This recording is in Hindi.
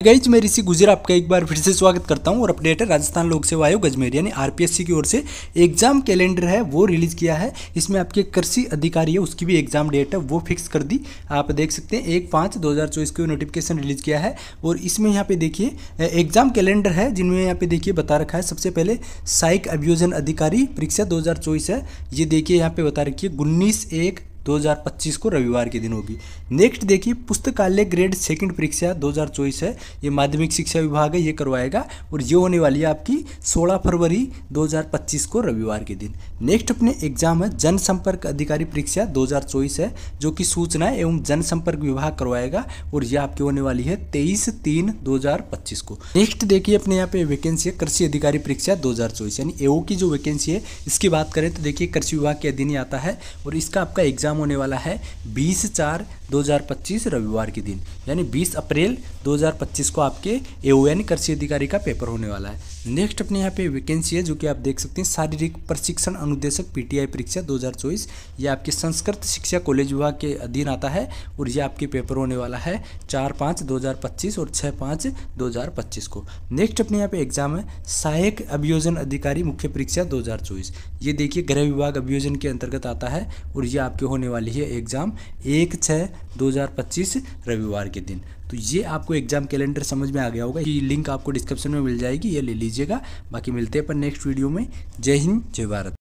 गाइज मैं ऋषि गुजर आपका एक बार फिर से स्वागत करता हूं और अपडेट है राजस्थान लोक सेवा आयोग अजमेर यानी आरपीएससी की ओर से एग्जाम कैलेंडर है वो रिलीज किया है। इसमें आपके कृषि अधिकारी है उसकी भी एग्जाम डेट है वो फिक्स कर दी। आप देख सकते हैं 1/5/2024 को नोटिफिकेशन रिलीज किया है और इसमें यहाँ पे देखिए एग्जाम कैलेंडर है जिनमें यहाँ पे देखिए बता रखा है। सबसे पहले सहायक अभियोजन अधिकारी परीक्षा 2024 है, ये देखिए यहाँ पे बता रखिए 19/1/2025 को रविवार के दिन होगी। नेक्स्ट देखिए पुस्तकालय ग्रेड सेकंड परीक्षा 2024 है, ये माध्यमिक शिक्षा विभाग है ये करवाएगा और ये होने वाली है आपकी 16 फरवरी 2025 को रविवार के दिन। नेक्स्ट अपने एग्जाम है जनसंपर्क अधिकारी परीक्षा 2024 है जो कि सूचना एवं जनसंपर्क विभाग करवाएगा और यह आपकी होने वाली है 23/3/2025 को। नेक्स्ट देखिए अपने यहाँ पे वैकेंसी है कृषि अधिकारी परीक्षा 2024 यानी एओ की जो वैकेंसी है इसकी बात करें तो देखिए कृषि विभाग के अधीन आता है और इसका आपका एग्जाम होने वाला है 20/4/2025 रविवार के दिन यानी 20 अप्रैल 2025 को आपके एओ यानी कृषि अधिकारी का पेपर होने वाला है। नेक्स्ट अपने यहाँ पे वैकेंसी है जो कि आप देख सकते हैं शारीरिक प्रशिक्षण अनुदेशक पीटीआई परीक्षा 2024, ये आपके संस्कृत शिक्षा कॉलेज विभाग के अधीन आता है और ये आपके पेपर होने वाला है 4/5/2025 और 6/5/2025 को। नेक्स्ट अपने यहाँ पे एग्जाम है सहायक अभियोजन अधिकारी मुख्य परीक्षा 2024, ये देखिए गृह विभाग अभियोजन के अंतर्गत आता है और ये आपके होने वाली है एग्जाम 1/6/2025 रविवार के दिन। तो ये आपको एग्जाम कैलेंडर समझ में आ गया होगा, ये लिंक आपको डिस्क्रिप्शन में मिल जाएगी, ये ले लीजिएगा। बाकी मिलते हैं अपन नेक्स्ट वीडियो में। जय हिंद जय भारत।